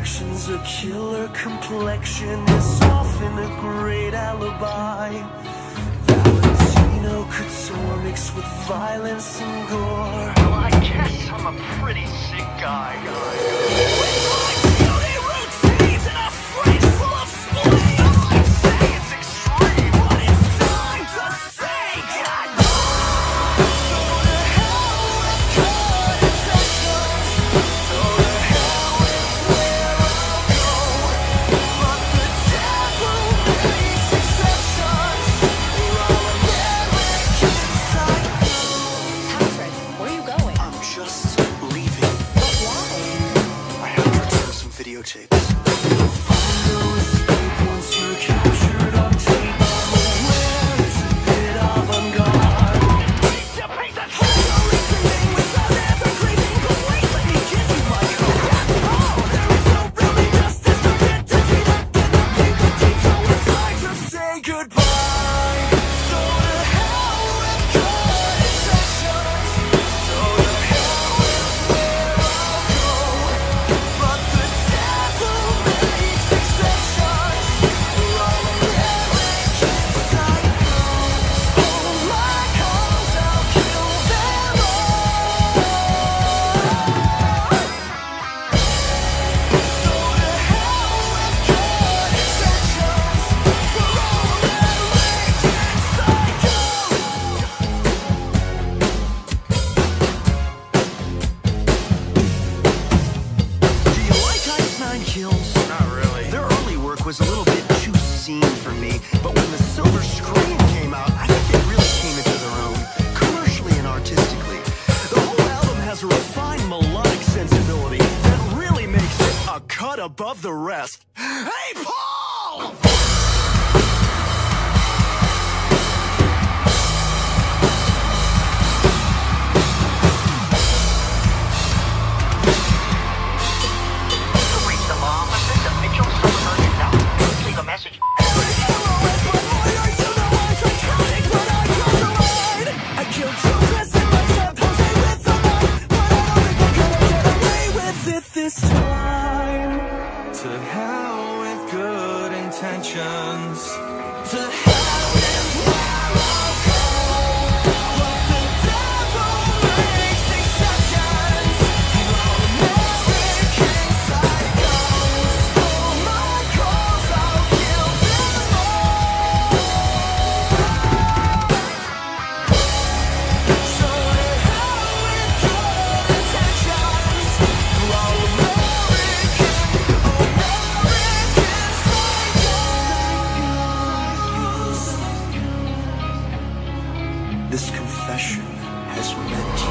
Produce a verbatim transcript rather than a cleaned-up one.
actions, a killer complexion is often a great alibi. Valentino couture mixed with violence and gore. Well, I guess I'm a pretty sick guy. With my beauty routines and a fridge full of spleen, I might say it's extreme, but it's time to say goodbye. So to hell with good intentions. So to hell with where I'll go. But the devil makes exceptions. We're all American psychos. Patrick, where are you going? I'm just leaving. But why? I have to return some videotapes. Find no escape once you're captured on tape. I'm aware it's a bit avant-garde. You paint the truth. No reasoning without ever grieving. But wait, let me give you my code. Oh, there is no really justice to get defeated. Then I think the deep, so it's time to say goodbye. So to hell with good intentions. So to hell with where I'll go. But the devil makes exceptions. We're all American psychos. Oh my cause, I'll kill them all. So to hell with good intentions. We're all American psychos. Do you like Ice Nine Kills? Not really. Their early work was a little bit too scene for me, but when the silver screen came out, I think they really came into their own, commercially and artistically. The whole album has a refined melodic sensibility that really makes it a cut above the rest. Hey, Paul! Reach the law offices of Mitchell Silverberg and Now. Please leave a message. Every hero is my lawyer, you know I'm psychotic, but I draw the line. I kill children in my temples, they with a knife, but I don't think I'm gonna get away with it this time. To hell with good intentions. To hell with where I'll go. But the devil makes exceptions. We're all American psychos. Oh my cause, I'll kill them all. So to hell with good intentions. We're all American, American psychos. This confession has meant